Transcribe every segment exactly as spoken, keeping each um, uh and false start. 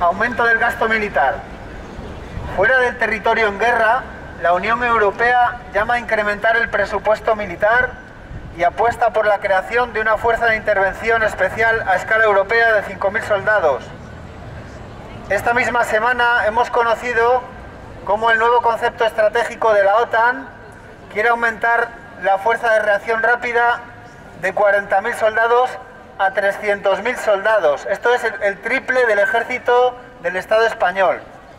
Aumento del gasto militar. Fuera del territorio en guerra, la Unión Europea llama a incrementar el presupuesto militar y apuesta por la creación de una fuerza de intervención especial a escala europea de cinco mil soldados. Esta misma semana hemos conocido cómo el nuevo concepto estratégico de la OTAN quiere aumentar la fuerza de reacción rápida de cuarenta mil soldados a trescientos mil soldados. Esto es el, el triple del ejército del Estado español.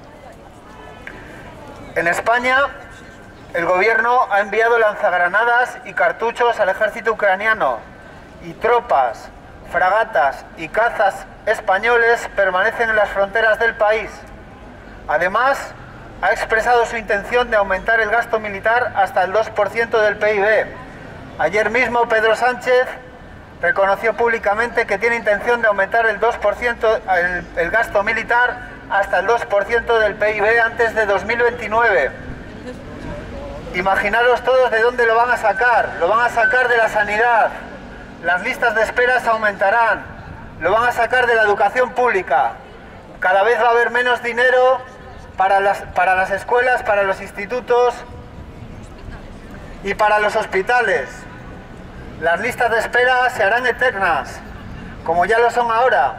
En España, el gobierno ha enviado lanzagranadas y cartuchos al ejército ucraniano y tropas, fragatas y cazas españoles permanecen en las fronteras del país. Además, ha expresado su intención de aumentar el gasto militar hasta el dos por ciento del P I B. Ayer mismo Pedro Sánchez reconoció públicamente que tiene intención de aumentar el dos por ciento el, el gasto militar hasta el dos por ciento del P I B antes de dos mil veintinueve. Imaginaros todos de dónde lo van a sacar. Lo van a sacar de la sanidad. Las listas de esperas aumentarán. Lo van a sacar de la educación pública. Cada vez va a haber menos dinero para las, para las escuelas, para los institutos y para los hospitales. Las listas de espera se harán eternas, como ya lo son ahora.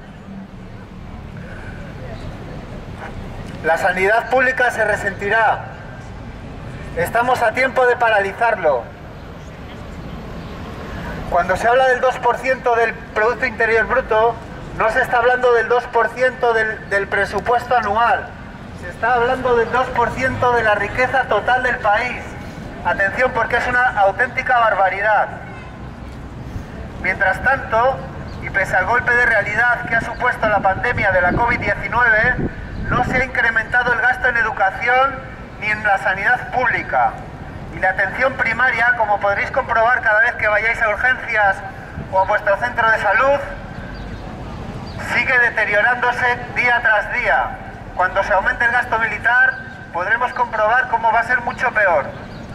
La sanidad pública se resentirá. Estamos a tiempo de paralizarlo. Cuando se habla del dos por ciento del Producto Interior Bruto, no se está hablando del dos por ciento del, del presupuesto anual. Se está hablando del dos por ciento de la riqueza total del país. Atención, porque es una auténtica barbaridad. Mientras tanto, y pese al golpe de realidad que ha supuesto la pandemia de la COVID diecinueve, no se ha incrementado el gasto en educación ni en la sanidad pública. Y la atención primaria, como podréis comprobar cada vez que vayáis a urgencias o a vuestro centro de salud, sigue deteriorándose día tras día. Cuando se aumente el gasto militar, podremos comprobar cómo va a ser mucho peor.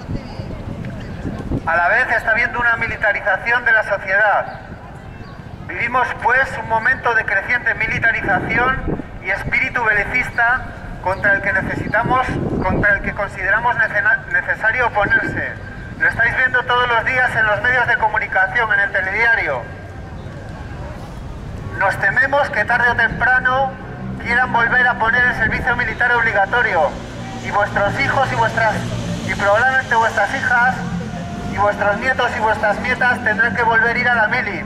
A la vez está habiendo una militarización de la sociedad. Vivimos pues un momento de creciente militarización y espíritu belicista contra el que necesitamos, contra el que consideramos necesario oponerse. Lo estáis viendo todos los días en los medios de comunicación, en el telediario. Nos tememos que tarde o temprano quieran volver a poner el servicio militar obligatorio y vuestros hijos y vuestras y probablemente vuestras hijas y vuestros nietos y vuestras nietas tendrán que volver a ir a la mili.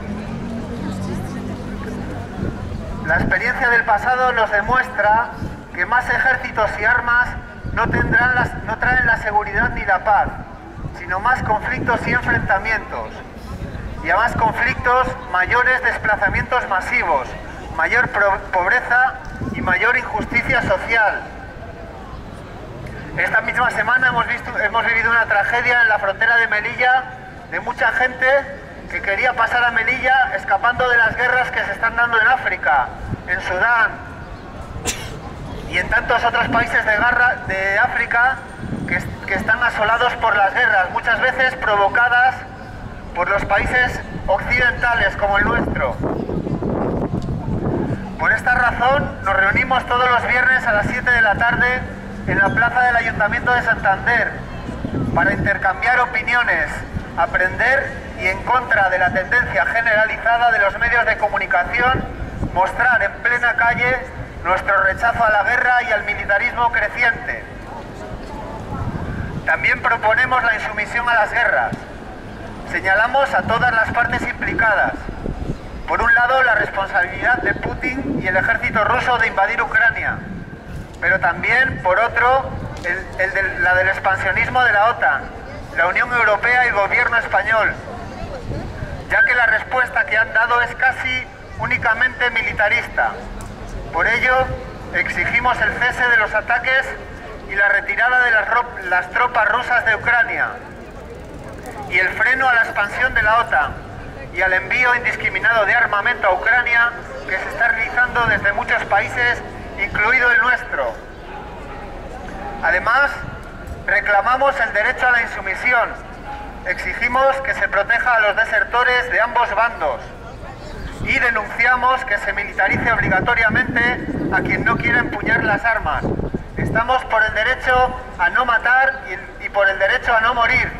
La experiencia del pasado nos demuestra que más ejércitos y armas no, tendrán las, no traen la seguridad ni la paz, sino más conflictos y enfrentamientos. Y a más conflictos, mayores desplazamientos masivos, mayor pobreza y mayor injusticia social. Esta misma semana hemos, visto, hemos vivido una tragedia en la frontera de Melilla de mucha gente que quería pasar a Melilla escapando de las guerras que se están dando en África, en Sudán y en tantos otros países de, garra, de África que, que están asolados por las guerras, muchas veces provocadas por los países occidentales como el nuestro. Por esta razón nos reunimos todos los viernes a las siete de la tarde en la plaza del Ayuntamiento de Santander para intercambiar opiniones, aprender y en contra de la tendencia generalizada de los medios de comunicación, mostrar en plena calle nuestro rechazo a la guerra y al militarismo creciente. También proponemos la insumisión a las guerras. Señalamos a todas las partes implicadas. Por un lado, la responsabilidad de Putin y el ejército ruso de invadir Ucrania, pero también, por otro, el, el de, la del expansionismo de la OTAN, la Unión Europea y el gobierno español, ya que la respuesta que han dado es casi únicamente militarista. Por ello, exigimos el cese de los ataques y la retirada de las, las tropas rusas de Ucrania y el freno a la expansión de la OTAN y al envío indiscriminado de armamento a Ucrania que se está realizando desde muchos países, incluido el nuestro. Además, reclamamos el derecho a la insumisión. Exigimos que se proteja a los desertores de ambos bandos y denunciamos que se militarice obligatoriamente a quien no quiera empuñar las armas. Estamos por el derecho a no matar y, y por el derecho a no morir.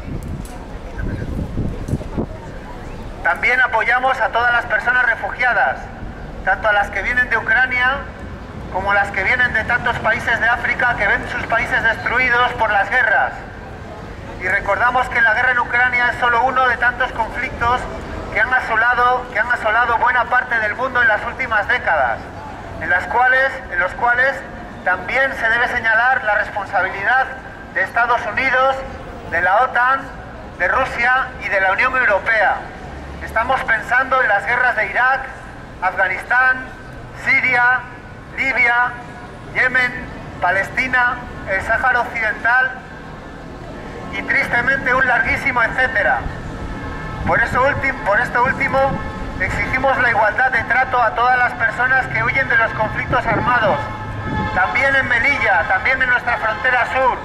También apoyamos a todas las personas refugiadas, tanto a las que vienen de Ucrania como a las que vienen de tantos países de África que ven sus países destruidos por las guerras. Y recordamos que la guerra en Ucrania es solo uno de tantos conflictos que han asolado, que han asolado buena parte del mundo en las últimas décadas, en las cuales, en los cuales también se debe señalar la responsabilidad de Estados Unidos, de la OTAN, de Rusia y de la Unión Europea. Estamos pensando en las guerras de Irak, Afganistán, Siria, Libia, Yemen, Palestina, el Sáhara Occidental y tristemente un larguísimo etcétera. Por eso último, por esto último, exigimos la igualdad de trato a todas las personas que huyen de los conflictos armados, también en Melilla, también en nuestra frontera sur.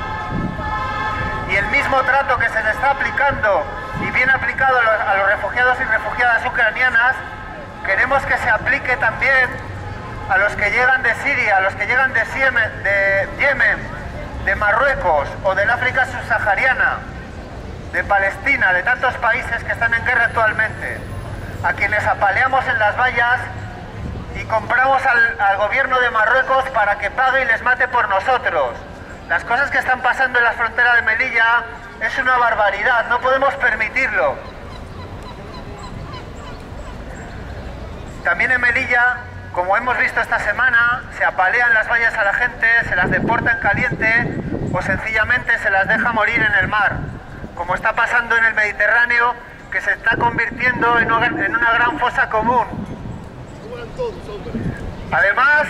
Y el mismo trato que se le está aplicando y bien aplicado a los, a los refugiados y refugiadas ucranianas, queremos que se aplique también a los que llegan de Siria, a los que llegan de, Siemen, de Yemen, de Marruecos o del África subsahariana, de Palestina, de tantos países que están en guerra actualmente, a quienes apaleamos en las vallas y compramos al, al gobierno de Marruecos para que pague y les mate por nosotros. Las cosas que están pasando en la frontera de Melilla es una barbaridad, no podemos permitirlo. También en Melilla, como hemos visto esta semana, se apalean las vallas a la gente, se las deporta en caliente o sencillamente se las deja morir en el mar, como está pasando en el Mediterráneo, que se está convirtiendo en una, en una gran fosa común. Además,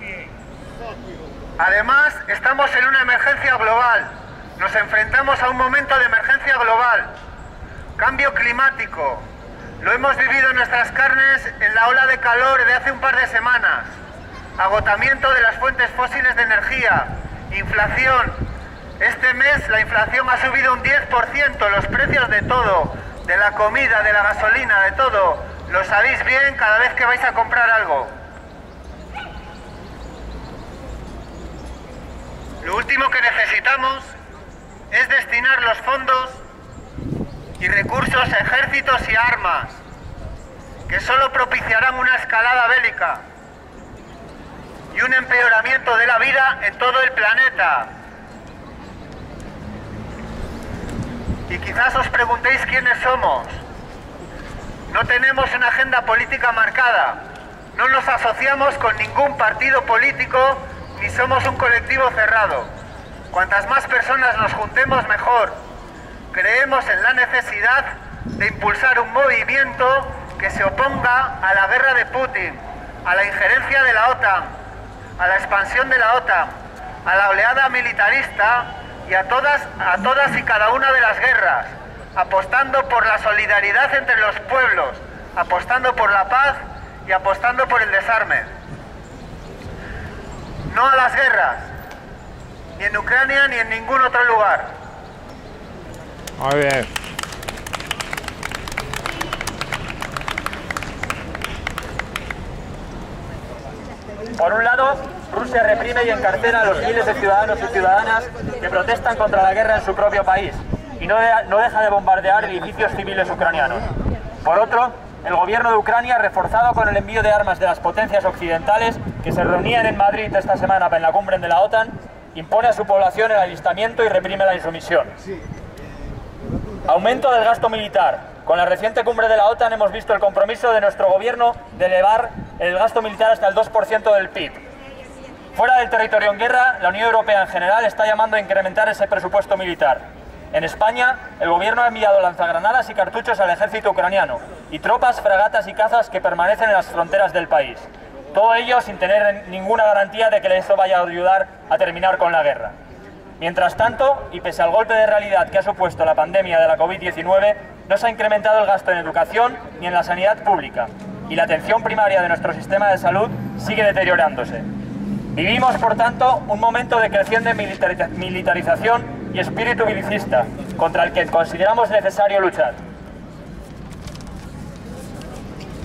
además, estamos en una emergencia global. Nos enfrentamos a un momento de emergencia global. Cambio climático. Lo hemos vivido en nuestras carnes en la ola de calor de hace un par de semanas. Agotamiento de las fuentes fósiles de energía. Inflación. Este mes la inflación ha subido un diez por ciento, los precios de todo, de la comida, de la gasolina, de todo. Lo sabéis bien cada vez que vais a comprar algo. Lo último que necesitamos es destinar los fondos y recursos a ejércitos y armas, que solo propiciarán una escalada bélica y un empeoramiento de la vida en todo el planeta. Y quizás os preguntéis quiénes somos. No tenemos una agenda política marcada, no nos asociamos con ningún partido político ni somos un colectivo cerrado. Cuantas más personas nos juntemos, mejor. Creemos en la necesidad de impulsar un movimiento que se oponga a la guerra de Putin, a la injerencia de la OTAN, a la expansión de la OTAN, a la oleada militarista y a todas, a todas y cada una de las guerras, apostando por la solidaridad entre los pueblos, apostando por la paz y apostando por el desarme. No a las guerras, ni en Ucrania ni en ningún otro lugar. Muy bien. Por un lado, Rusia reprime y encarcela a los miles de ciudadanos y ciudadanas que protestan contra la guerra en su propio país y no, de, no deja de bombardear edificios civiles ucranianos. Por otro, el gobierno de Ucrania, reforzado con el envío de armas de las potencias occidentales que se reunían en Madrid esta semana en la cumbre de la OTAN, impone a su población el alistamiento y reprime la insumisión. Aumento del gasto militar. Con la reciente cumbre de la OTAN hemos visto el compromiso de nuestro gobierno de elevar el gasto militar hasta el dos por ciento del P I B. Fuera del territorio en guerra, la Unión Europea en general está llamando a incrementar ese presupuesto militar. En España, el gobierno ha enviado lanzagranadas y cartuchos al ejército ucraniano y tropas, fragatas y cazas que permanecen en las fronteras del país. Todo ello sin tener ninguna garantía de que eso vaya a ayudar a terminar con la guerra. Mientras tanto, y pese al golpe de realidad que ha supuesto la pandemia de la COVID diecinueve, no se ha incrementado el gasto en educación ni en la sanidad pública, y la atención primaria de nuestro sistema de salud sigue deteriorándose. Vivimos, por tanto, un momento de creciente militarización y espíritu belicista, contra el que consideramos necesario luchar.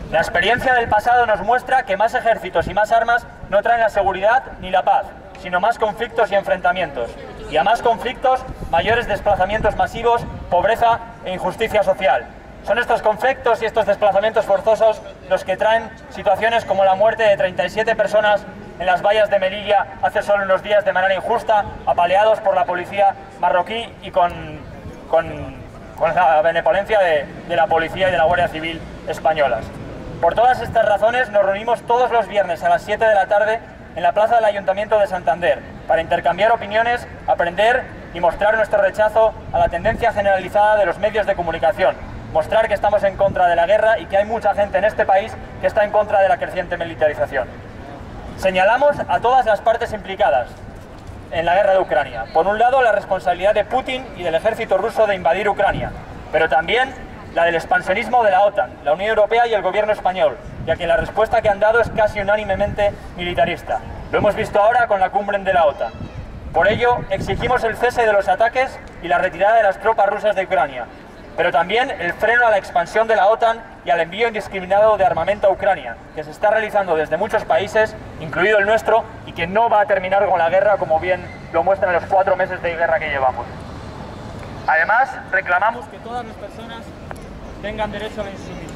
La experiencia del pasado nos muestra que más ejércitos y más armas no traen la seguridad ni la paz, sino más conflictos y enfrentamientos. Y a más conflictos, mayores desplazamientos masivos, pobreza e injusticia social. Son estos conflictos y estos desplazamientos forzosos los que traen situaciones como la muerte de treinta y siete personas en las vallas de Melilla hace solo unos días de manera injusta, apaleados por la policía marroquí y con, con, con la benevolencia de, de la policía y de la Guardia Civil españolas. Por todas estas razones nos reunimos todos los viernes a las siete de la tarde en la plaza del Ayuntamiento de Santander para intercambiar opiniones, aprender y mostrar nuestro rechazo a la tendencia generalizada de los medios de comunicación, mostrar que estamos en contra de la guerra y que hay mucha gente en este país que está en contra de la creciente militarización. Señalamos a todas las partes implicadas en la guerra de Ucrania. Por un lado, la responsabilidad de Putin y del ejército ruso de invadir Ucrania, pero también la del expansionismo de la OTAN, la Unión Europea y el gobierno español, ya que la respuesta que han dado es casi unánimemente militarista. Lo hemos visto ahora con la cumbre de la OTAN. Por ello, exigimos el cese de los ataques y la retirada de las tropas rusas de Ucrania, pero también el freno a la expansión de la OTAN y al envío indiscriminado de armamento a Ucrania, que se está realizando desde muchos países, incluido el nuestro, y que no va a terminar con la guerra, como bien lo muestran los cuatro meses de guerra que llevamos. Además, reclamamos que todas las personas tengan derecho a la insumisión.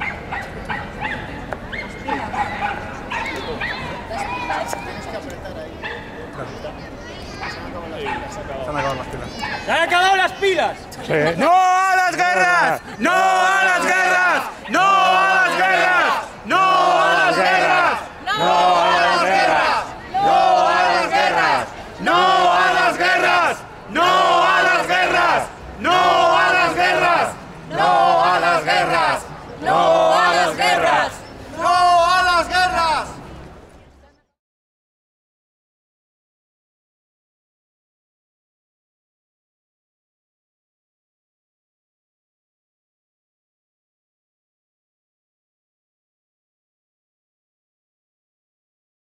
¡Se han acabado las pilas! Sí. ¡No a las guerras! ¡No a las guerras! ¡No a las guerras! ¡No a las guerras! ¡No a las guerras! ¡No a las guerras! ¡No a las guerras! ¡No a las guerras! ¡No a las guerras! ¡No a las guerras! ¡No